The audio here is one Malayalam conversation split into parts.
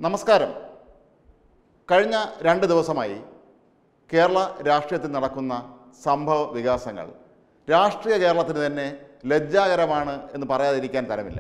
നമസ്കാരം. കഴിഞ്ഞ 2 ദിവസമായി കേരള രാഷ്ട്രീയത്തിൽ നടക്കുന്ന സംഭവ വികാസങ്ങൾ രാഷ്ട്രീയ കേരളത്തിന് തന്നെ ലജ്ജാകരമാണ് എന്ന് പറയാതിരിക്കാൻ തരമില്ല.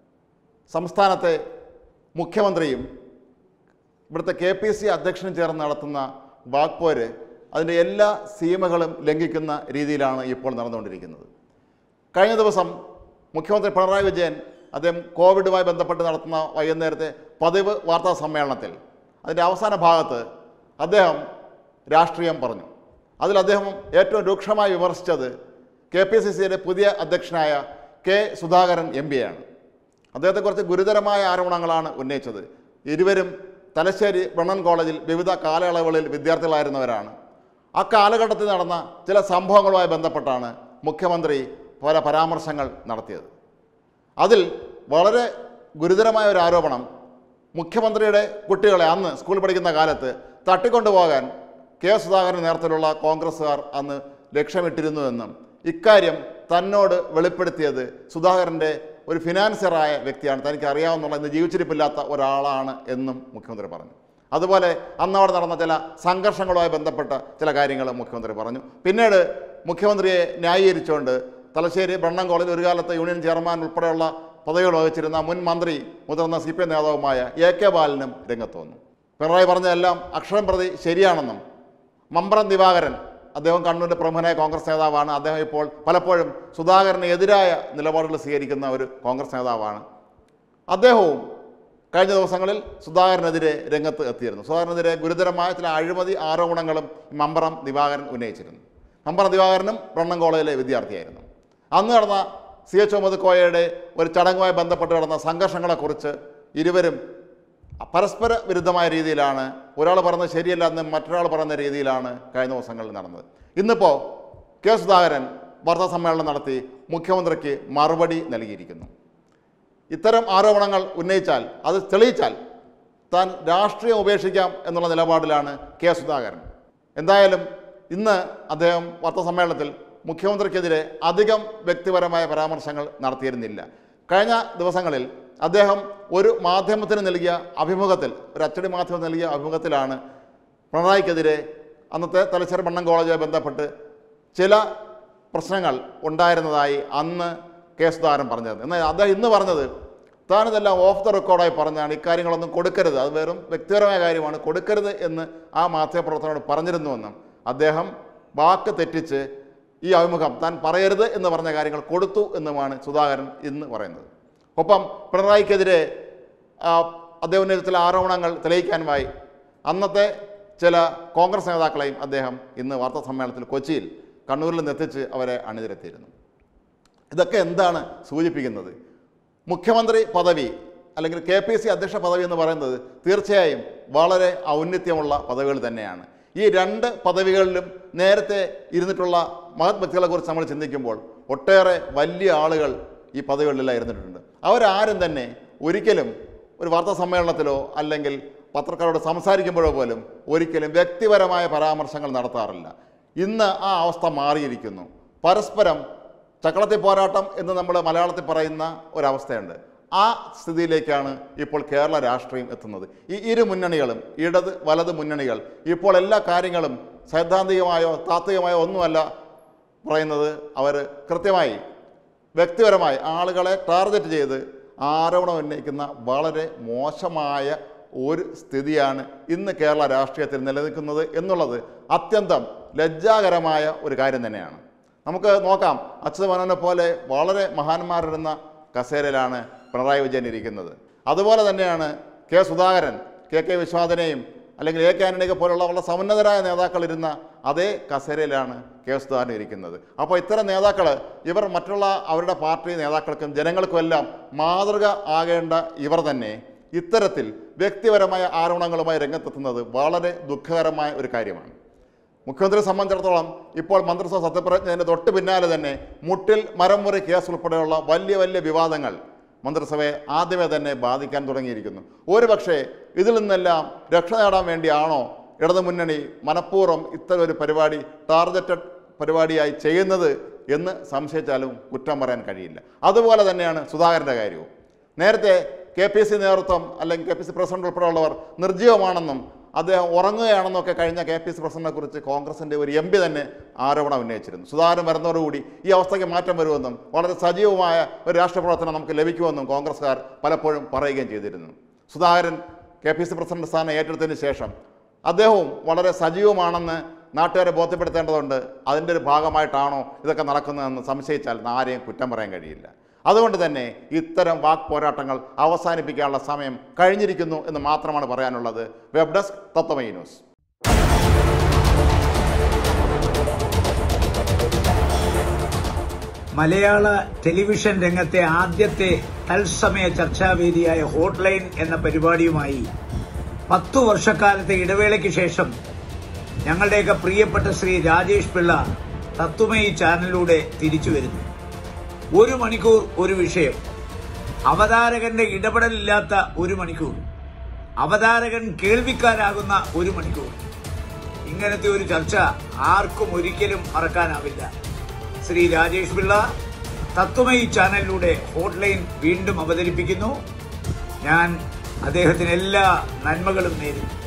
സംസ്ഥാനത്തെ മുഖ്യമന്ത്രിയും ഇവിടുത്തെ KPC അധ്യക്ഷനും ചേർന്ന് നടത്തുന്ന വാക്പോര് അതിൻ്റെ എല്ലാ സീമകളും ലംഘിക്കുന്ന രീതിയിലാണ് ഇപ്പോൾ നടന്നുകൊണ്ടിരിക്കുന്നത്. കഴിഞ്ഞ ദിവസം മുഖ്യമന്ത്രി പിണറായി വിജയൻ അദ്ദേഹം കോവിഡുമായി ബന്ധപ്പെട്ട് നടത്തുന്ന വൈകുന്നേരത്തെ പതിവ് വാർത്താ സമ്മേളനത്തിൽ അതിൻ്റെ അവസാന ഭാഗത്ത് അദ്ദേഹം രാഷ്ട്രീയം പറഞ്ഞു. അതിൽ അദ്ദേഹം ഏറ്റവും രൂക്ഷമായി വിമർശിച്ചത് KPCCയുടെ പുതിയ അധ്യക്ഷനായ KSudhakaran MPയാണ്. അദ്ദേഹത്തെക്കുറിച്ച് ഗുരുതരമായ ആരോപണങ്ങളാണ് ഉന്നയിച്ചത്. ഇരുവരും തലശ്ശേരി ബ്രണ്ണൻ കോളേജിൽ വിവിധ കാലയളവുകളിൽ വിദ്യാർത്ഥികളായിരുന്നവരാണ്. ആ കാലഘട്ടത്തിൽ നടന്ന ചില സംഭവങ്ങളുമായി ബന്ധപ്പെട്ടാണ് മുഖ്യമന്ത്രി പല പരാമർശങ്ങൾ നടത്തിയത്. അതിൽ വളരെ ഗുരുതരമായ ഒരു ആരോപണം, മുഖ്യമന്ത്രിയുടെ കുട്ടികളെ അന്ന് സ്കൂളിൽ പഠിക്കുന്ന കാലത്ത് തട്ടിക്കൊണ്ടുപോകാൻ KSudhakaran നേതൃത്വത്തിലുള്ള കോൺഗ്രസ്സുകാർ അന്ന് ലക്ഷ്യമിട്ടിരുന്നുവെന്നും ഇക്കാര്യം തന്നോട് വെളിപ്പെടുത്തിയത് സുധാകരൻ്റെ ഒരു ഫിനാൻസറായ വ്യക്തിയാണ്, തനിക്ക് അറിയാവുന്നുള്ള ഇന്ന് ജീവിച്ചിരിപ്പില്ലാത്ത ഒരാളാണ് എന്നും മുഖ്യമന്ത്രി പറഞ്ഞു. അതുപോലെ അന്നവിടെ നടന്ന ചില സംഘർഷങ്ങളുമായി ബന്ധപ്പെട്ട ചില കാര്യങ്ങൾ മുഖ്യമന്ത്രി പറഞ്ഞു. പിന്നീട് മുഖ്യമന്ത്രിയെ ന്യായീകരിച്ചുകൊണ്ട് തലശ്ശേരി ബ്രണ്ണൻ കോളേജിൽ ഒരു കാലത്ത് യൂണിയൻ ചെയർമാൻ ഉൾപ്പെടെയുള്ള പദവികൾ വഹിച്ചിരുന്ന മുൻ മന്ത്രി മുതിർന്ന CPM നേതാവുമായ AK ബാലനും രംഗത്ത് വന്നു. പിണറായി പറഞ്ഞതെല്ലാം അക്ഷരം പ്രതി ശരിയാണെന്നും മമ്പ്രം ദിവാകരൻ, അദ്ദേഹം കണ്ണൂരിൻ്റെ പ്രമുഖനായ കോൺഗ്രസ് നേതാവാണ്, അദ്ദേഹം ഇപ്പോൾ പലപ്പോഴും സുധാകരന് എതിരായ നിലപാടുകൾ സ്വീകരിക്കുന്ന ഒരു കോൺഗ്രസ് നേതാവാണ്, അദ്ദേഹവും കഴിഞ്ഞ ദിവസങ്ങളിൽ സുധാകരനെതിരെ രംഗത്ത് എത്തിയിരുന്നു. സുധാകരനെതിരെ ഗുരുതരമായ ചില അഴിമതി ആരോപണങ്ങളും മമ്പ്രം ദിവാകരൻ ഉന്നയിച്ചിരുന്നു. മമ്പ്രം ദിവാകരനും ബ്രണ്ണൻ കോളേജിലെ വിദ്യാർത്ഥിയായിരുന്നു. അന്ന് നടന്ന CH മുഹമ്മദ് കോയയുടെ ഒരു ചടങ്ങുമായി ബന്ധപ്പെട്ട് നടന്ന സംഘർഷങ്ങളെക്കുറിച്ച് ഇരുവരും പരസ്പര വിരുദ്ധമായ രീതിയിലാണ്, ഒരാൾ പറയുന്നത് ശരിയല്ല എന്ന് മറ്റൊരാൾ പറയുന്ന രീതിയിലാണ് കഴിഞ്ഞ ദിവസങ്ങളിൽ നടന്നത്. ഇന്നിപ്പോൾ KSudhakaran വാർത്താ സമ്മേളനം നടത്തി മുഖ്യമന്ത്രിക്ക് മറുപടി നൽകിയിരിക്കുന്നു. ഇത്തരം ആരോപണങ്ങൾ ഉന്നയിച്ചാൽ, അത് തെളിയിച്ചാൽ താൻ രാഷ്ട്രീയം ഉപേക്ഷിക്കാം എന്നുള്ള നിലപാടിലാണ് KSudhakaran. എന്തായാലും ഇന്ന് അദ്ദേഹം വാർത്താ സമ്മേളനത്തിൽ മുഖ്യമന്ത്രിക്കെതിരെ അധികം വ്യക്തിപരമായ പരാമർശങ്ങൾ നടത്തിയിരുന്നില്ല. കഴിഞ്ഞ ദിവസങ്ങളിൽ അദ്ദേഹം ഒരു മാധ്യമത്തിന് നൽകിയ അഭിമുഖത്തിൽ, ഒരു അച്ചടി മാധ്യമം നൽകിയ അഭിമുഖത്തിലാണ് പിണറായിക്കെതിരെ അന്നത്തെ തലശ്ശേരി ബ്രണ്ണൻ കോളേജുമായി ബന്ധപ്പെട്ട് ചില പ്രശ്നങ്ങൾ ഉണ്ടായിരുന്നതായി അന്ന് KSudhakaran പറഞ്ഞത്. എന്നാൽ അദ്ദേഹം ഇന്ന് പറഞ്ഞത് താനിതെല്ലാം ഓഫ് ദ റെക്കോർഡായി പറഞ്ഞാണ്, ഇക്കാര്യങ്ങളൊന്നും കൊടുക്കരുത്, അത് വെറും വ്യക്തിപരമായ കാര്യമാണ്, കൊടുക്കരുത് എന്ന് ആ മാധ്യമപ്രവർത്തകനോട് പറഞ്ഞിരുന്നുവെന്നും അദ്ദേഹം വാക്ക് തെറ്റിച്ച് ഈ അഭിമുഖം താൻ പറയരുത് എന്ന് പറഞ്ഞ കാര്യങ്ങൾ കൊടുത്തു എന്നുമാണ് Sudhakaran ഇന്ന് പറയുന്നത്. ഒപ്പം പിണറായിക്കെതിരെ അദ്ദേഹം ഉന്നയിച്ച ചില ആരോപണങ്ങൾ തെളിയിക്കാനുമായി അന്നത്തെ ചില കോൺഗ്രസ് നേതാക്കളെയും അദ്ദേഹം ഇന്ന് വാർത്താ സമ്മേളനത്തിൽ കൊച്ചിയിൽ കണ്ണൂരിൽ നിന്നെത്തിച്ച് അവരെ അണിനിരത്തിയിരുന്നു. ഇതൊക്കെ എന്താണ് സൂചിപ്പിക്കുന്നത്? മുഖ്യമന്ത്രി പദവി അല്ലെങ്കിൽ KPC അധ്യക്ഷ പദവി എന്ന് പറയുന്നത് തീർച്ചയായും വളരെ ഔന്നത്യമുള്ള പദവികൾ തന്നെയാണ്. ഈ 2 പദവികളിലും നേരത്തെ ഇരുന്നിട്ടുള്ള മഹത് വ്യക്തികളെക്കുറിച്ച് നമ്മൾ ചിന്തിക്കുമ്പോൾ ഒട്ടേറെ വലിയ ആളുകൾ ഈ പദവികളിലെല്ലാം ഇരുന്നിട്ടുണ്ട്. അവരാരും തന്നെ ഒരിക്കലും ഒരു വാർത്താ സമ്മേളനത്തിലോ അല്ലെങ്കിൽ പത്രക്കാരോട് സംസാരിക്കുമ്പോഴോ പോലും ഒരിക്കലും വ്യക്തിപരമായ പരാമർശങ്ങൾ നടത്താറില്ല. ഇന്ന് ആ അവസ്ഥ മാറിയിരിക്കുന്നു. പരസ്പരം ചക്കളത്തി പോരാട്ടം എന്ന് നമ്മൾ മലയാളത്തിൽ പറയുന്ന ഒരവസ്ഥയുണ്ട്. ആ സ്ഥിതിയിലേക്കാണ് ഇപ്പോൾ കേരള രാഷ്ട്രീയം എത്തുന്നത്. ഈ ഇരു മുന്നണികളും, ഇടത് വലത് മുന്നണികൾ, ഇപ്പോൾ എല്ലാ കാര്യങ്ങളും സൈദ്ധാന്തികമായോ താത്വികമായോ ഒന്നുമല്ല പറയുന്നത്. അവർ കൃത്യമായി വ്യക്തിപരമായി ആളുകളെ ടാർഗറ്റ് ചെയ്ത് ആരോപണം ഉന്നയിക്കുന്ന വളരെ മോശമായ ഒരു സ്ഥിതിയാണ് ഇന്ന് കേരള രാഷ്ട്രീയത്തിൽ നിലനിൽക്കുന്നത് എന്നുള്ളത് അത്യന്തം ലജ്ജാകരമായ ഒരു കാര്യം തന്നെയാണ്. നമുക്ക് നോക്കാം, അച്യുതമേനോനെ പോലെ വളരെ മഹാന്മാരിരുന്ന കസേരയിലാണ് പിണറായി വിജയൻ ഇരിക്കുന്നത്. അതുപോലെ തന്നെയാണ് KSudhakaran, KK വിശ്വനാഥനെയും അല്ലെങ്കിൽ AK ആന്റണിയെ പോലുള്ള വളരെ സമുന്നതരായ നേതാക്കൾ ഇരുന്ന അതേ കസേരയിലാണ് KSudhakaran ഇരിക്കുന്നത്. അപ്പോൾ ഇത്തരം നേതാക്കൾ, ഇവർ മറ്റുള്ള അവരുടെ പാർട്ടി നേതാക്കൾക്കും ജനങ്ങൾക്കുമെല്ലാം മാതൃക ആകേണ്ട ഇവർ തന്നെ ഇത്തരത്തിൽ വ്യക്തിപരമായ ആരോപണങ്ങളുമായി രംഗത്തെത്തുന്നത് വളരെ ദുഃഖകരമായ ഒരു കാര്യമാണ്. മുഖ്യമന്ത്രിയെ സംബന്ധിച്ചിടത്തോളം ഇപ്പോൾ മന്ത്രിസഭ സത്യപ്രതിജ്ഞയുടെ തൊട്ട് പിന്നാലെ തന്നെ മുട്ടിൽ മരം മുറി കേസ് ഉൾപ്പെടെയുള്ള വലിയ വലിയ വിവാദങ്ങൾ മന്ത്രിസഭയെ ആദ്യമേ തന്നെ ബാധിക്കാൻ തുടങ്ങിയിരിക്കുന്നു. ഒരുപക്ഷെ ഇതിൽ നിന്നെല്ലാം രക്ഷ നേടാൻ വേണ്ടിയാണോ ഇടതുമുന്നണി മനഃപൂർവ്വം ഇത്തരം ഒരു പരിപാടി ടാർഗറ്റഡ് പരിപാടിയായി ചെയ്യുന്നത് എന്ന് സംശയിച്ചാലും കുറ്റം പറയാൻ കഴിയില്ല. അതുപോലെ തന്നെയാണ് സുധാകരൻ്റെ കാര്യവും. നേരത്തെ KPC നേതൃത്വം അല്ലെങ്കിൽ KPC പ്രസിഡന്റ് ഉൾപ്പെടെയുള്ളവർ നിർജ്ജീവമാണെന്നും അദ്ദേഹം ഉറങ്ങുകയാണെന്നൊക്കെ കഴിഞ്ഞ KPC പ്രസിഡന്റിനെ കുറിച്ച് കോൺഗ്രസിൻ്റെ ഒരു MP തന്നെ ആരോപണം ഉന്നയിച്ചിരുന്നു. സുധാകരൻ വരുന്നതോടുകൂടി ഈ അവസ്ഥയ്ക്ക് മാറ്റം വരുമെന്നും വളരെ സജീവമായ ഒരു രാഷ്ട്രീയ പ്രവർത്തനം നമുക്ക് ലഭിക്കുമെന്നും കോൺഗ്രസ്സുകാർ പലപ്പോഴും പറയുകയും ചെയ്തിരുന്നു. സുധാകരൻ KPC പ്രസിഡന്റ് സ്ഥാനം ഏറ്റെടുത്തതിന് ശേഷം അദ്ദേഹവും വളരെ സജീവമാണെന്ന് നാട്ടുകാരെ ബോധ്യപ്പെടുത്തേണ്ടതുണ്ട്. അതിൻ്റെ ഒരു ഭാഗമായിട്ടാണോ ഇതൊക്കെ നടക്കുന്നതെന്ന് സംശയിച്ചാൽ ആരെയും കുറ്റം പറയാൻ കഴിയില്ല. അതുകൊണ്ട് തന്നെ ഇത്തരം വാക്ക് പോരാട്ടങ്ങൾ അവസാനിപ്പിക്കാനുള്ള സമയം കഴിഞ്ഞിരിക്കുന്നു എന്ന് മാത്രമാണ് പറയാനുള്ളത്. Web desk Tatwamayi news. മലയാള ടെലിവിഷൻ രംഗത്തെ ആദ്യത്തെ തത്സമയ ചർച്ചാവേദിയായ ഹോട്ട്ലൈൻ എന്ന പരിപാടിയുമായി 10 വർഷക്കാലത്തെ ഇടവേളയ്ക്ക് ശേഷം ഞങ്ങളുടെയൊക്കെ പ്രിയപ്പെട്ട ശ്രീ രാജേഷ് പിള്ള തത്വമയി ചാനലിലൂടെ തിരിച്ചു വരുന്നു. 1 മണിക്കൂർ ഒരു വിഷയം, അവതാരകന്റെ ഇടപെടലില്ലാത്ത 1 മണിക്കൂർ, അവതാരകൻ കേൾവിക്കാരാകുന്ന 1 മണിക്കൂർ. ഇങ്ങനത്തെ ഒരു ചർച്ച ആർക്കും ഒരിക്കലും മറക്കാനാവില്ല. ശ്രീ രാജേഷ് പിള്ള തത്വമയി ചാനലിലൂടെ ഹോട്ട്ലൈൻ വീണ്ടും അവതരിപ്പിക്കുന്നു. ഞാൻ അദ്ദേഹത്തിന് എല്ലാ നന്മകളും നേരുന്നു.